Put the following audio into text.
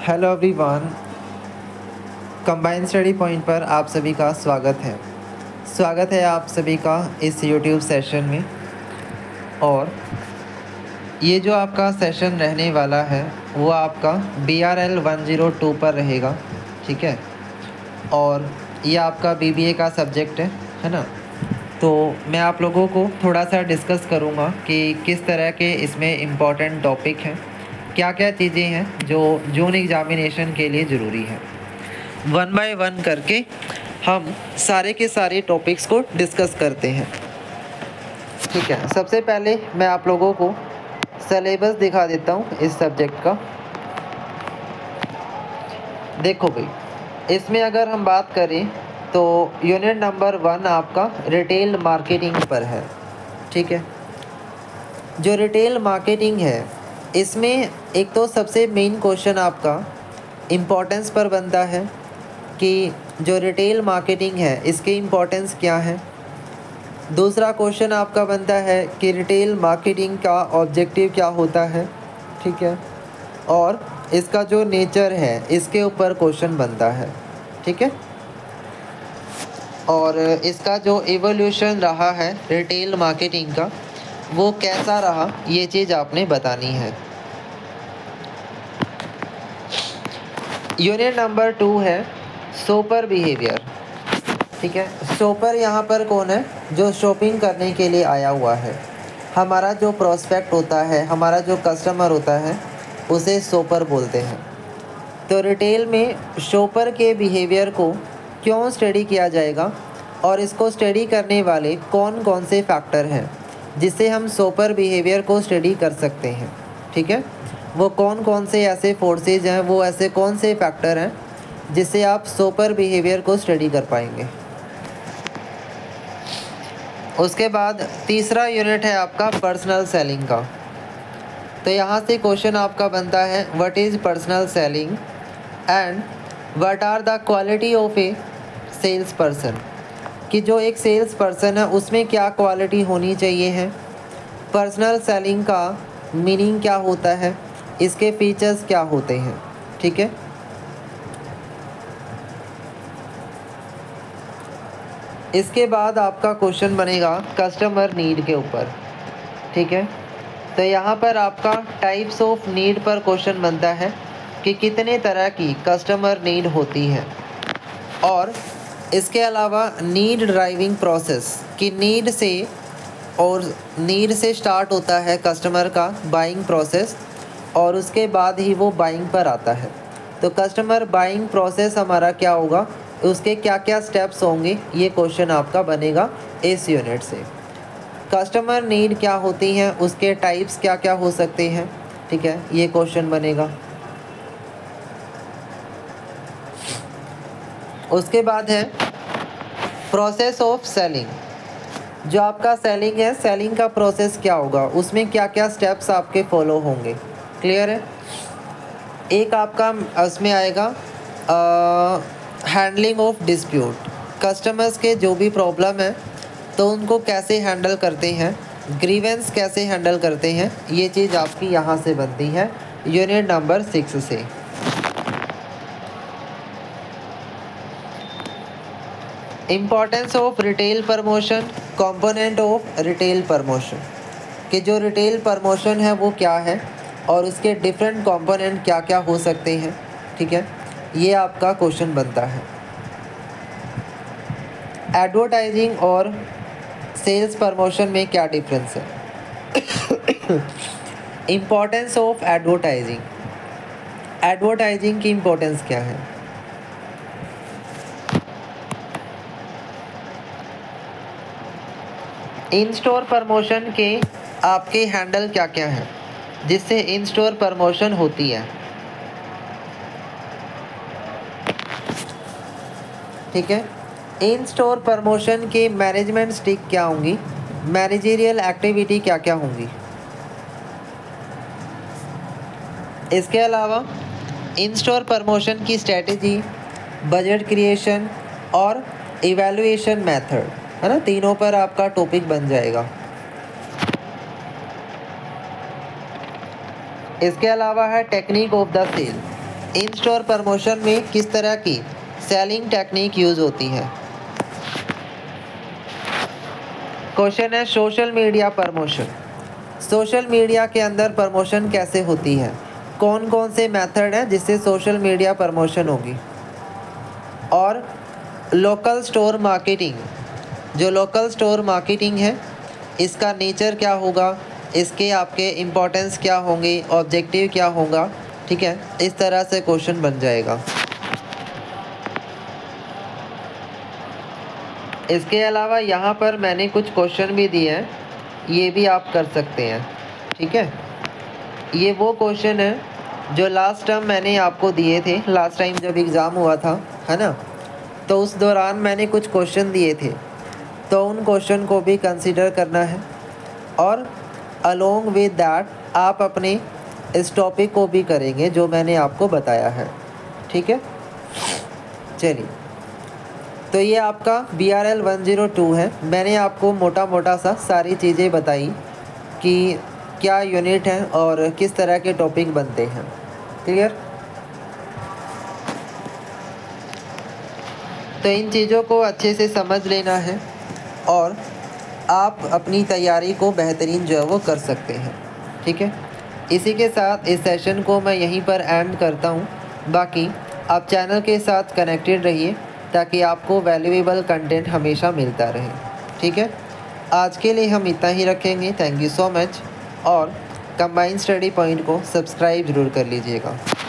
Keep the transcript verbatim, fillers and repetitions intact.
Hello everyone, combined study point पर आप सभी का स्वागत है। स्वागत है आप सभी का इस यूट्यूब सेशन में। और ये जो आपका सेशन रहने वाला है वो आपका B R L one zero two पर रहेगा, ठीक है। और ये आपका बी बी ए का सब्जेक्ट है है ना। तो मैं आप लोगों को थोड़ा सा डिस्कस करूँगा कि किस तरह के इसमें इम्पॉर्टेंट टॉपिक हैं, क्या क्या चीज़ें हैं जो जून एग्ज़ामिनेशन के लिए ज़रूरी है। वन बाय वन करके हम सारे के सारे टॉपिक्स को डिस्कस करते हैं, ठीक है। सबसे पहले मैं आप लोगों को सिलेबस दिखा देता हूँ इस सब्जेक्ट का। देखो भाई, इसमें अगर हम बात करें तो यूनिट नंबर वन आपका रिटेल मार्केटिंग पर है, ठीक है। जो रिटेल मार्केटिंग है इसमें एक तो सबसे मेन क्वेश्चन आपका इम्पोर्टेंस पर बनता है कि जो रिटेल मार्केटिंग है इसके इम्पोर्टेंस क्या है। दूसरा क्वेश्चन आपका बनता है कि रिटेल मार्केटिंग का ऑब्जेक्टिव क्या होता है, ठीक है। और इसका जो नेचर है इसके ऊपर क्वेश्चन बनता है, ठीक है। और इसका जो इवोल्यूशन रहा है रिटेल मार्केटिंग का वो कैसा रहा, ये चीज़ आपने बतानी है। यूनिट नंबर टू है शॉपर बिहेवियर, ठीक है। शॉपर यहाँ पर कौन है? जो शॉपिंग करने के लिए आया हुआ है। हमारा जो प्रोस्पेक्ट होता है, हमारा जो कस्टमर होता है उसे शॉपर बोलते हैं। तो रिटेल में शॉपर के बिहेवियर को क्यों स्टडी किया जाएगा और इसको स्टडी करने वाले कौन कौन से फैक्टर हैं जिससे हम शॉपर बिहेवियर को स्टडी कर सकते हैं, ठीक है। वो कौन कौन से ऐसे फोर्सेज हैं, वो ऐसे कौन से फैक्टर हैं जिससे आप शॉपर बिहेवियर को स्टडी कर पाएंगे। उसके बाद तीसरा यूनिट है आपका पर्सनल सेलिंग का। तो यहाँ से क्वेश्चन आपका बनता है what is personal selling and what are the quality of a sales person, कि जो एक सेल्स पर्सन है उसमें क्या क्वालिटी होनी चाहिए है। पर्सनल सेलिंग का मीनिंग क्या होता है, इसके फीचर्स क्या होते हैं, ठीक है। इसके बाद आपका क्वेश्चन बनेगा कस्टमर नीड के ऊपर, ठीक है। तो यहाँ पर आपका टाइप्स ऑफ नीड पर क्वेश्चन बनता है कि कितने तरह की कस्टमर नीड होती है। और इसके अलावा नीड ड्राइविंग प्रोसेस, कि नीड से और नीड से स्टार्ट होता है कस्टमर का बाइंग प्रोसेस और उसके बाद ही वो बाइंग पर आता है। तो कस्टमर बाइंग प्रोसेस हमारा क्या होगा, उसके क्या क्या स्टेप्स होंगे, ये क्वेश्चन आपका बनेगा इस यूनिट से। कस्टमर नीड क्या होती हैं, उसके टाइप्स क्या क्या हो सकते हैं, ठीक है, ये क्वेश्चन बनेगा। उसके बाद है प्रोसेस ऑफ सेलिंग। जो आपका सेलिंग है, सेलिंग का प्रोसेस क्या होगा, उसमें क्या क्या स्टेप्स आपके फॉलो होंगे, क्लियर है। एक आपका उसमें आएगा हैंडलिंग ऑफ डिस्प्यूट, कस्टमर्स के जो भी प्रॉब्लम है तो उनको कैसे हैंडल करते हैं, ग्रीवेंस कैसे हैंडल करते हैं, ये चीज़ आपकी यहाँ से बनती है यूनिट नंबर सिक्स से। Importance of retail promotion, component of retail promotion, कि जो रिटेल प्रमोशन है वो क्या है और उसके डिफरेंट कंपोनेंट क्या क्या हो सकते हैं, ठीक है, ये आपका क्वेश्चन बनता है। एडवर्टाइजिंग और सेल्स प्रमोशन में क्या डिफरेंस है। इम्पॉर्टेंस ऑफ एडवर्टाइजिंग, एडवर्टाइजिंग की इम्पोर्टेंस क्या है। इन स्टोर प्रमोशन के आपके हैंडल क्या क्या हैं जिससे इन स्टोर प्रमोशन होती है, ठीक है। इन स्टोर प्रमोशन के मैनेजमेंट स्टिक क्या होंगी, मैनेजरियल एक्टिविटी क्या क्या होंगी। इसके अलावा इन स्टोर प्रमोशन की स्ट्रेटजी, बजट क्रिएशन और इवैल्यूएशन मेथड, है ना, तीनों पर आपका टॉपिक बन जाएगा। इसके अलावा है technique of the sale, in store promotion में किस तरह की सेलिंग टेक्निक यूज़ होती है। क्वेश्चन है social media promotion. Social media के अंदर प्रमोशन कैसे होती है, कौन कौन से मेथड हैं जिससे सोशल मीडिया प्रमोशन होगी। और लोकल स्टोर मार्केटिंग, जो लोकल स्टोर मार्केटिंग है इसका नेचर क्या होगा, इसके आपके इम्पोर्टेंस क्या होंगे, ऑब्जेक्टिव क्या होगा, ठीक है, इस तरह से क्वेश्चन बन जाएगा। इसके अलावा यहाँ पर मैंने कुछ क्वेश्चन भी दिए हैं, ये भी आप कर सकते हैं, ठीक है। ये वो क्वेश्चन है जो लास्ट टाइम मैंने आपको दिए थे, लास्ट टाइम जब एग्ज़ाम हुआ था, है ना, तो उस दौरान मैंने कुछ क्वेश्चन दिए थे, तो उन क्वेश्चन को भी कंसीडर करना है। और अलोंग विद दैट आप अपने इस टॉपिक को भी करेंगे जो मैंने आपको बताया है, ठीक है। चलिए, तो ये आपका B R L one zero two है। मैंने आपको मोटा मोटा सा सारी चीज़ें बताई कि क्या यूनिट है और किस तरह के टॉपिक बनते हैं, क्लियर। तो इन चीज़ों को अच्छे से समझ लेना है और आप अपनी तैयारी को बेहतरीन जो है वो कर सकते हैं, ठीक है। इसी के साथ इस सेशन को मैं यहीं पर एंड करता हूँ। बाकी आप चैनल के साथ कनेक्टेड रहिए ताकि आपको वैल्यूएबल कंटेंट हमेशा मिलता रहे, ठीक है। आज के लिए हम इतना ही रखेंगे। Thank you so much. और कंबाइंड स्टडी पॉइंट को सब्सक्राइब ज़रूर कर लीजिएगा।